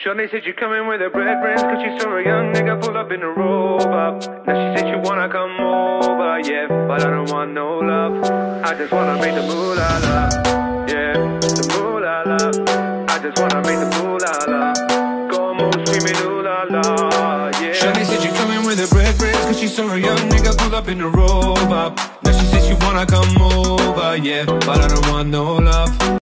Shorty said she coming with her bread friends, cause she saw a young nigga pull up in a Rover. Now she said she wanna come over, yeah, but I don't want no love. I just wanna make the moolah la, yeah, the moolah la. I just wanna make the moolah la. Go move, screaming ooh la la, yeah. Shorty said she coming with her bread friends, cause she saw a young nigga pull up in a Rover. Now she said she wanna come over, yeah, but I don't want no love.